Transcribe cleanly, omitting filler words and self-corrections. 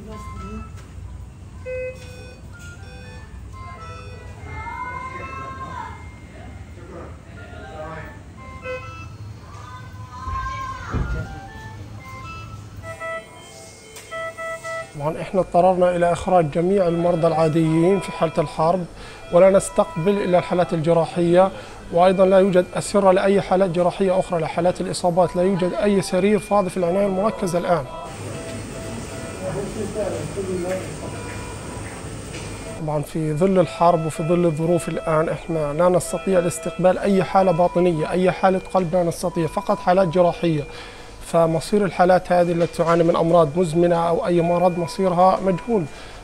طبعا احنا اضطررنا الى اخراج جميع المرضى العاديين في حاله الحرب، ولا نستقبل الا الحالات الجراحيه، وايضا لا يوجد اسره لاي حالات جراحيه اخرى. لحالات الاصابات لا يوجد اي سرير فاضي في العنايه المركزه الان. طبعا في ظل الحرب وفي ظل الظروف الان احنا لا نستطيع الاستقبال اي حاله باطنيه، اي حاله قلب لا نستطيع، فقط حالات جراحيه. فمصير الحالات هذه التي تعاني من امراض مزمنه او اي مرض مصيرها مجهول.